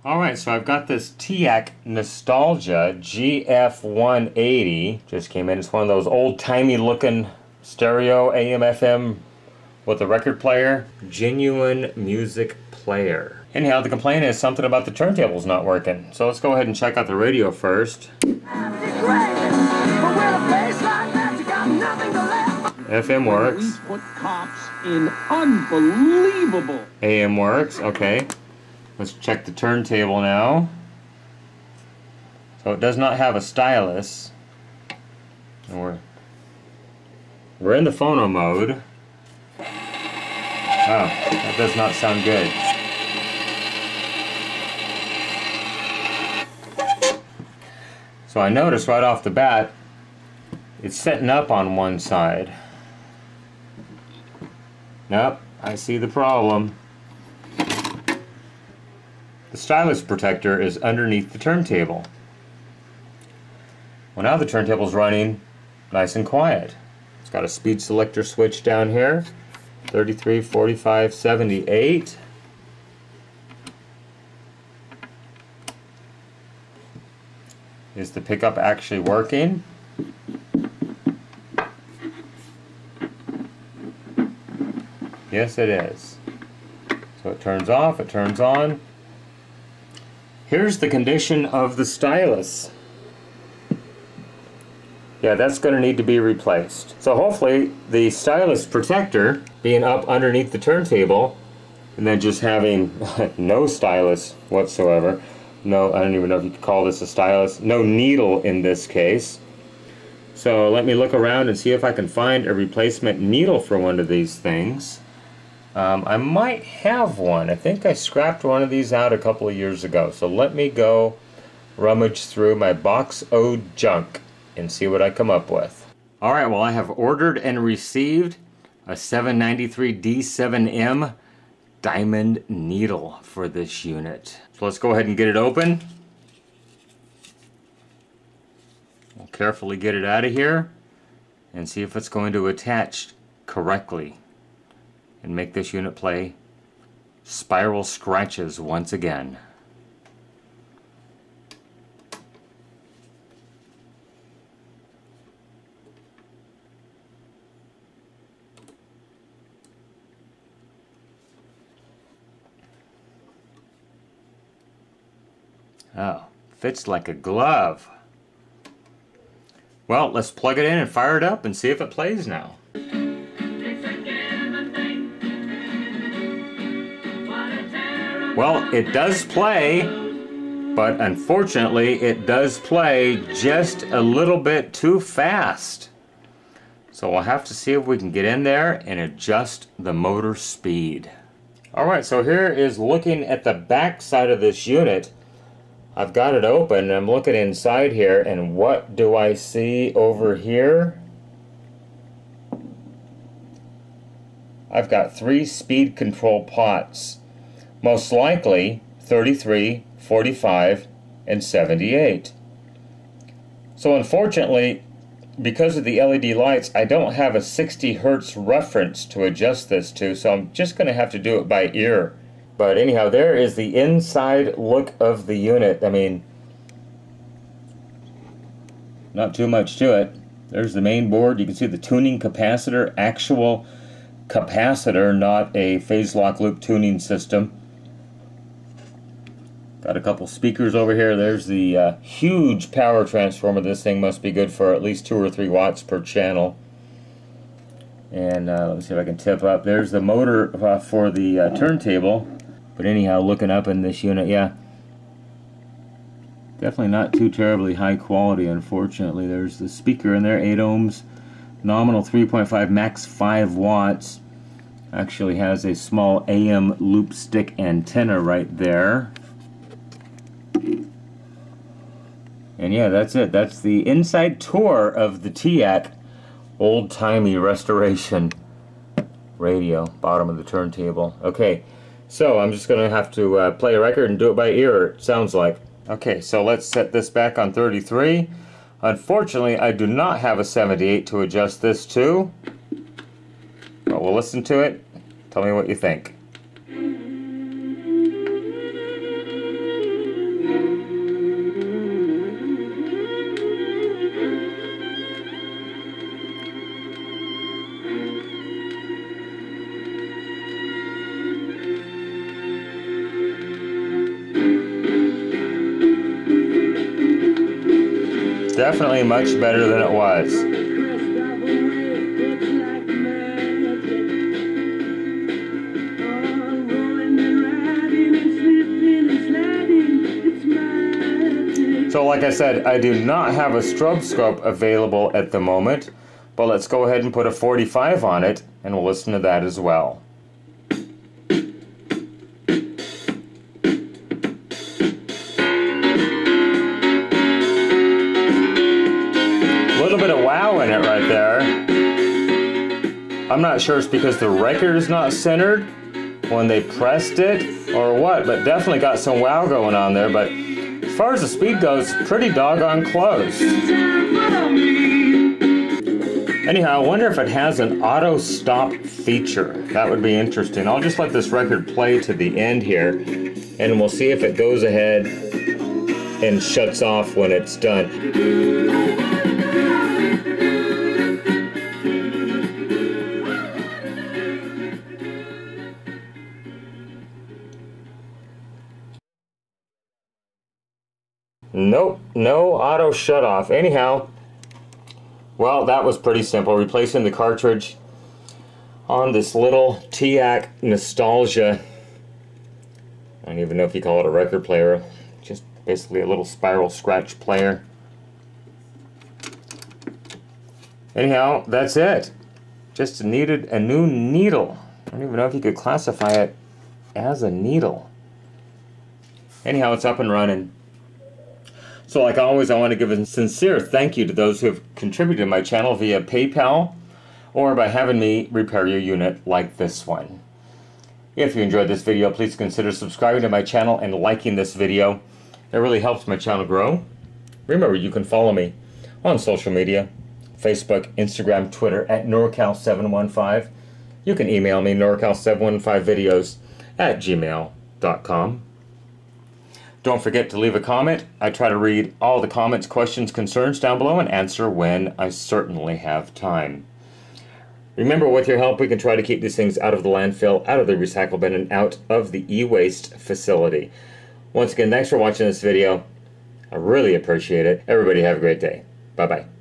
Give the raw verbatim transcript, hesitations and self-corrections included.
Alright, so I've got this Teac Nostalgia G F one eighty. Just came in. It's one of those old-timey looking stereo A M F M with a record player. Genuine music player. Anyhow, the complaint is something about the turntable's not working. So let's go ahead and check out the radio first. F M works. We put cops in unbelievable. A M works, okay. Let's check the turntable now. So it does not have a stylus. And we're, we're in the phono mode. Oh, that does not sound good. So I noticed right off the bat, it's setting up on one side. Nope, I see the problem. The stylus protector is underneath the turntable. Well, now the turntable's running nice and quiet. It's got a speed selector switch down here. thirty-three, forty-five, seventy-eight. Is the pickup actually working? Yes, it is. So it turns off, it turns on. Here's the condition of the stylus. Yeah, that's going to need to be replaced. So hopefully the stylus protector being up underneath the turntable and then just having no stylus whatsoever. No, I don't even know if you could call this a stylus. No needle in this case. So let me look around and see if I can find a replacement needle for one of these things. Um, I might have one. I think I scrapped one of these out a couple of years ago. So let me go rummage through my box o junk and see what I come up with. Alright, well I have ordered and received a seven ninety-three D seven M diamond needle for this unit. So let's go ahead and get it open. We'll carefully get it out of here and see if it's going to attach correctly and make this unit play Spiral Scratches once again. Oh, fits like a glove. Well, let's plug it in and fire it up and see if it plays now. Well, it does play, but unfortunately it does play just a little bit too fast. So we'll have to see if we can get in there and adjust the motor speed. Alright, so here is looking at the back side of this unit. I've got it open and I'm looking inside here, and what do I see over here? I've got three speed control pots. Most likely thirty-three, forty-five, and seventy-eight. So unfortunately, because of the L E D lights, I don't have a sixty hertz reference to adjust this to, so I'm just going to have to do it by ear. But anyhow, there is the inside look of the unit. I mean, not too much to it. There's the main board. You can see the tuning capacitor, actual capacitor, not a phase lock loop tuning system. Got a couple speakers over here. There's the uh, huge power transformer. This thing must be good for at least two or three watts per channel. And uh, let me see if I can tip up. There's the motor uh, for the uh, turntable. But anyhow, looking up in this unit, yeah, definitely not too terribly high quality, unfortunately. There's the speaker in there, eight ohms, nominal three point five, max five watts. Actually has a small A M loop stick antenna right there. And yeah, that's it. That's the inside tour of the Teac old-timey restoration radio, bottom of the turntable. Okay, so I'm just going to have to uh, play a record and do it by ear, it sounds like. Okay, so let's set this back on thirty-three. Unfortunately, I do not have a seventy-eight to adjust this to. But we'll listen to it. Tell me what you think. Definitely much better than it was. So like I said, I do not have a strobescope available at the moment, but let's go ahead and put a forty-five on it and we'll listen to that as well. Bit of wow in it right there. I'm not sure it's because the record is not centered when they pressed it or what, but definitely got some wow going on there. But as far as the speed goes, pretty doggone close. Anyhow, I wonder if it has an auto stop feature. That would be interesting. I'll just let this record play to the end here and we'll see if it goes ahead and shuts off when it's done. Nope, no auto shut off. Anyhow, well, that was pretty simple. Replacing the cartridge on this little Teac Nostalgia. I don't even know if you call it a record player. Just basically a little spiral scratch player. Anyhow, that's it. Just needed a new needle. I don't even know if you could classify it as a needle. Anyhow, it's up and running. So like always, I want to give a sincere thank you to those who have contributed to my channel via PayPal or by having me repair your unit like this one. If you enjoyed this video, please consider subscribing to my channel and liking this video. It really helps my channel grow. Remember, you can follow me on social media, Facebook, Instagram, Twitter at norcal seven one five. You can email me norcal seven one five videos at gmail dot com. Don't forget to leave a comment. I try to read all the comments, questions, concerns down below and answer when I certainly have time. Remember, with your help, we can try to keep these things out of the landfill, out of the recycle bin, and out of the e-waste facility. Once again, thanks for watching this video. I really appreciate it. Everybody have a great day. Bye-bye.